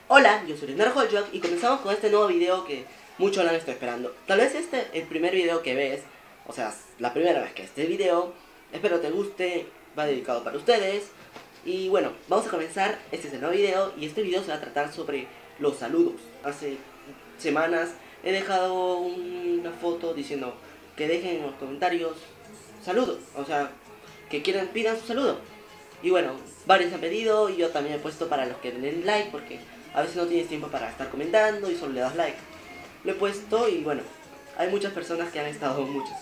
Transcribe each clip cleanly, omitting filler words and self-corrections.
Hola, yo soy Leonardo Holjock y comenzamos con este nuevo video que muchos lo han estado esperando. Tal vez este es el primer video que ves, o sea, la primera vez que este video. Espero te guste, va dedicado para ustedes. Y bueno, vamos a comenzar, este es el nuevo video y este video se va a tratar sobre los saludos. Hace semanas he dejado una foto diciendo que dejen en los comentarios saludos, o sea, que pidan su saludo. Y bueno, varios han pedido y yo también he puesto para los que den like porque a veces no tienes tiempo para estar comentando y solo le das like. Lo he puesto y bueno, hay muchas personas que han estado,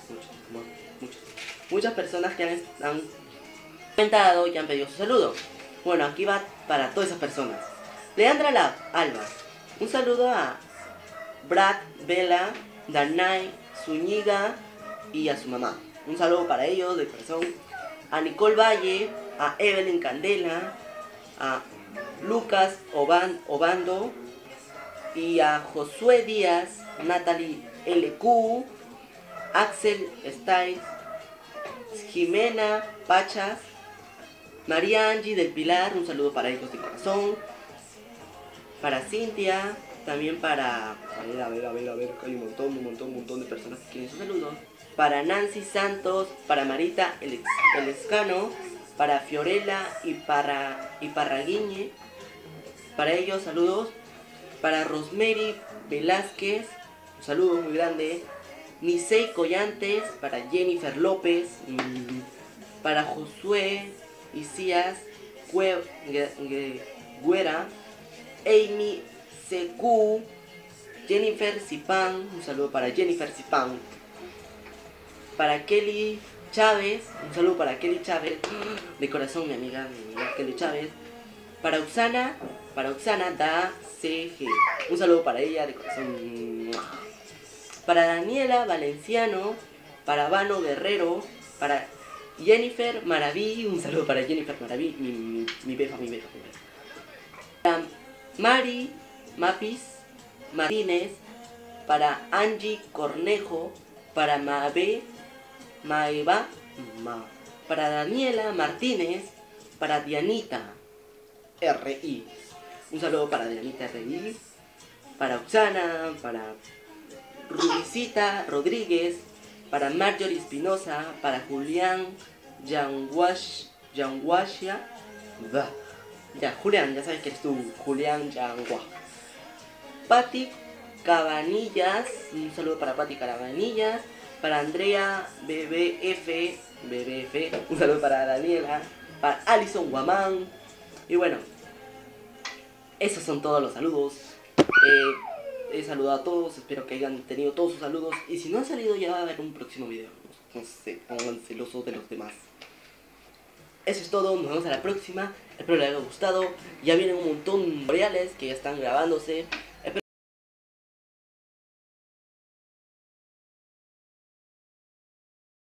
muchas personas que han comentado y han pedido su saludo. Bueno, aquí va para todas esas personas. Leandra Alba, un saludo a Brad, Vela, Danay, Zúñiga y a su mamá. Un saludo para ellos de corazón. A Nicole Valle, a Evelyn Candela, a Lucas Obando y a Josué Díaz, Natalie LQ, Axel Stiles, Jimena Pachas, María Angie del Pilar, un saludo para ellos de corazón. Para Cintia, también para... A ver, hay un montón de personas que quieren sus saludos. Para Nancy Santos, para Marita Elescano, para Fiorella y para Guiñe, para ellos saludos. Para Rosemary Velázquez, un saludo muy grande. Nisei Collantes, para Jennifer López, para Josué Isías Güera, Amy CQ, Jennifer Zipán, un saludo para Jennifer Zipán. Para Kelly Chávez, un saludo para Kelly Chávez, de corazón mi amiga Kelly Chávez. Para Oxana Da CG, un saludo para ella de corazón. Para Daniela Valenciano, para Vano Guerrero, para Jennifer Maraví, un saludo para Jennifer Maraví, mi befa. Para Mari Mapis Martínez, para Angie Cornejo, para para Daniela Martínez, para Dianita RI, un saludo para Dianita RI, para Oxana, para Rubicita Rodríguez, para Marjorie Espinosa, para Julián Yanguashia, Julián, ya sabes que eres tú, Julián Yangua. Patti Cabanillas, un saludo para Patti Cabanillas. Para Andrea BBF, un saludo para Daniela. Para Alison Guamán. Y bueno, esos son todos los saludos. He saludado a todos, espero que hayan tenido todos sus saludos. Y si no han salido ya va a haber un próximo video. No sé, pongan celosos de los demás. Eso es todo, nos vemos a la próxima. Espero les haya gustado. Ya vienen un montón de tutoriales que ya están grabándose.